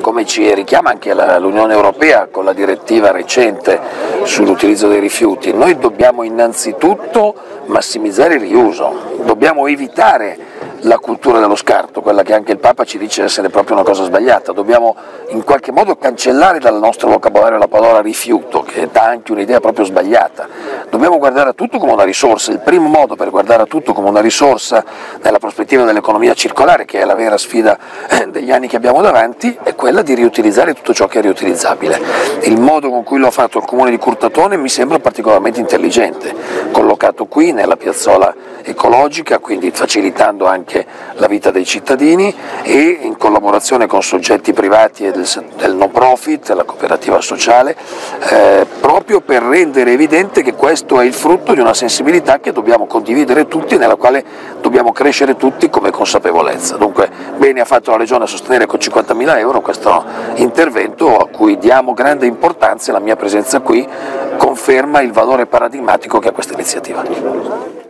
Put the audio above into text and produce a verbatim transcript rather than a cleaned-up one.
come ci richiama anche l'Unione Europea con la direttiva recente sull'utilizzo dei rifiuti, noi dobbiamo innanzitutto massimizzare il riuso, dobbiamo evitare la cultura dello scarto, quella che anche il Papa ci dice essere proprio una cosa sbagliata, dobbiamo in qualche modo cancellare dal nostro vocabolario la parola rifiuto, che dà anche un'idea proprio sbagliata, dobbiamo guardare a tutto come una risorsa. Il primo modo per guardare a tutto come una risorsa nella prospettiva dell'economia circolare, che è la vera sfida degli anni che abbiamo davanti, è quella di riutilizzare tutto ciò che è riutilizzabile. Il modo con cui lo ha fatto il Comune di Curtatone mi sembra particolarmente intelligente, collocato qui nella piazzola ecologica, quindi facilitando anche la vita dei cittadini, e in collaborazione con soggetti privati e del, del no profit, la cooperativa sociale, eh, proprio per rendere evidente che questo è il frutto di una sensibilità che dobbiamo condividere tutti, nella quale dobbiamo crescere tutti come consapevolezza. Dunque bene ha fatto la Regione a sostenere con cinquantamila euro questo intervento a cui diamo grande importanza, e la mia presenza qui conferma il valore paradigmatico che ha questa iniziativa.